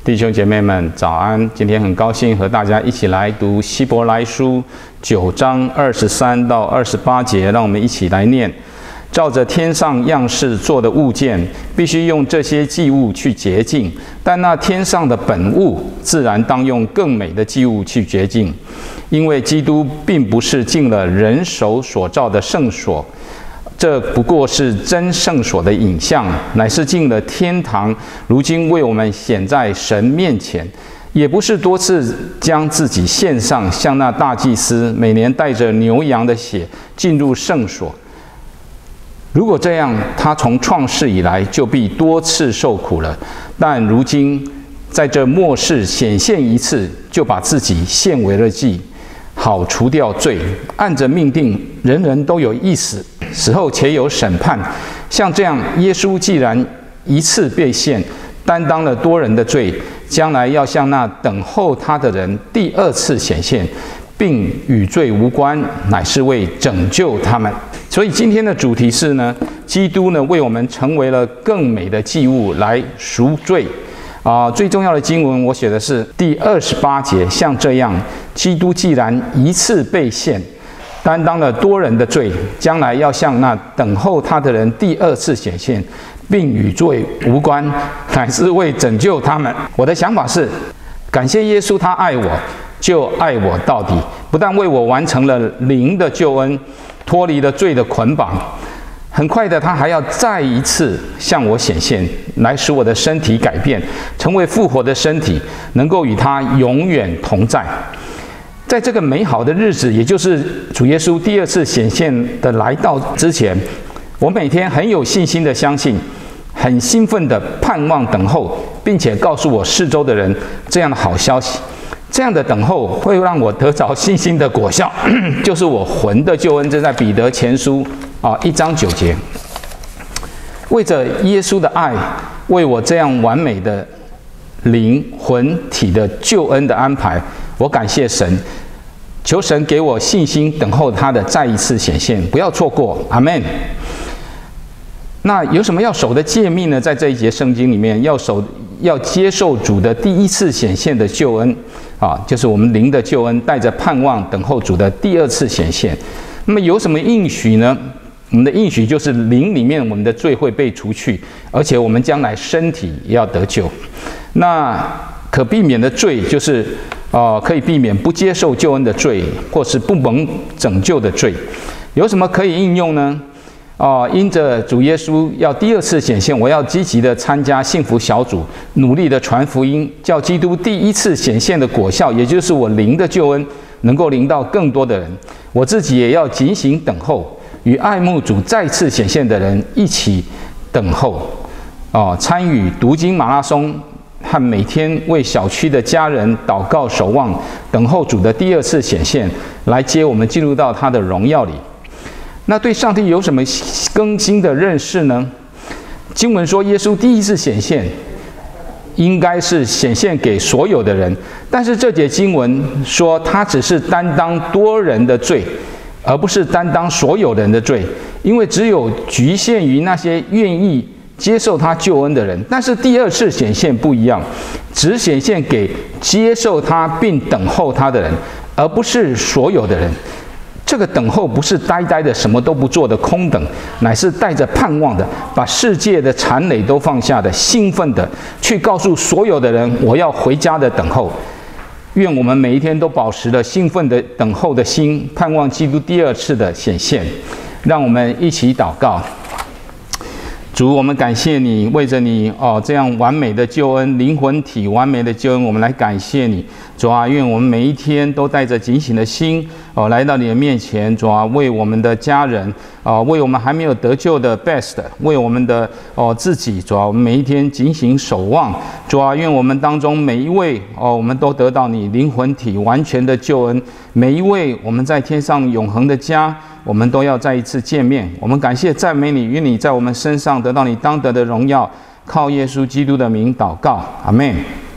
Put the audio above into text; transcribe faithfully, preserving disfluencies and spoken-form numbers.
弟兄姐妹们，早安！今天很高兴和大家一起来读希伯来书九章二十三到二十八节，让我们一起来念。照着天上样式做的物件，必须用这些祭物去洁净；但那天上的本物，自然当用更美的祭物去洁净。因为基督并不是进了人手所造的圣所，这不过是真圣所的影像，乃是进了天堂，如今为我们显在神面前。也不是多次将自己献上，像那大祭司每年带着牛羊的血进入圣所。如果这样，他从创世以来就必多次受苦了。但如今在这末世显现一次，就把自己献为了祭，好除掉罪。按着命定，人人都有一死，死后且有审判。像这样，耶稣既然一次被献，担当了多人的罪，将来要向那等候他的人第二次显现，并与罪无关，乃是为拯救他们。所以今天的主题是呢，基督呢为我们成为了更美的祭物来赎罪。啊、呃，最重要的经文我写的是第二十八节，像这样，基督既然一次被献，担当了多人的罪，将来要向那等候他的人第二次显现，并与罪无关，乃是为拯救他们。我的想法是，感谢耶稣，他爱我，就爱我到底，不但为我完成了灵的救恩，脱离了罪的捆绑，很快的他还要再一次向我显现，来使我的身体改变，成为复活的身体，能够与他永远同在。在这个美好的日子，也就是主耶稣第二次显现的来到之前，我每天很有信心的相信，很兴奋的盼望等候，并且告诉我四周的人这样的好消息。这样的等候会让我得着信心的果效，就是我魂的救恩。这在彼得前书啊一章九节。为着耶稣的爱，为我这样完美的灵魂体的救恩的安排，我感谢神，求神给我信心，等候他的再一次显现，不要错过。阿们。那有什么要守的诫命呢？在这一节圣经里面，要守要接受主的第一次显现的救恩啊，就是我们灵的救恩，带着盼望等候主的第二次显现。那么有什么应许呢？我们的应许就是灵里面我们的罪会被除去，而且我们将来身体也要得救。那可避免的罪就是呃，可以避免不接受救恩的罪，或是不蒙拯救的罪。有什么可以应用呢？哦，因着主耶稣要第二次显现，我要积极的参加幸福小组，努力的传福音，叫基督第一次显现的果效，也就是我灵的救恩，能够临到更多的人。我自己也要警醒等候，与爱慕主再次显现的人一起等候。哦，参与读经马拉松，和每天为小区的家人祷告守望，等候主的第二次显现，来接我们进入到他的荣耀里。那对上帝有什么更新的认识呢？经文说，耶稣第一次显现，应该是显现给所有的人，但是这节经文说，他只是担当多人的罪，而不是担当所有人的罪，因为只有局限于那些愿意接受他救恩的人。但是第二次显现不一样，只显现给接受他并等候他的人，而不是所有的人。这个等候不是呆呆的什么都不做的空等，乃是带着盼望的，把世界的缠累都放下的，兴奋的去告诉所有的人，我要回家的等候。愿我们每一天都保持了兴奋的等候的心，盼望基督第二次的显现。让我们一起祷告。主，我们感谢你，为着你哦这样完美的救恩，灵魂体完美的救恩，我们来感谢你。主啊，愿我们每一天都带着警醒的心哦来到你的面前。主啊，为我们的家人啊、哦，为我们还没有得救的 best， 为我们的哦自己，主啊，我们每一天警醒守望。主啊，愿我们当中每一位哦，我们都得到你灵魂体完全的救恩。每一位我们在天上永恒的家，我们都要再一次见面。我们感谢赞美你，愿你在我们身上得到你当得的荣耀。靠耶稣基督的名祷告，阿们。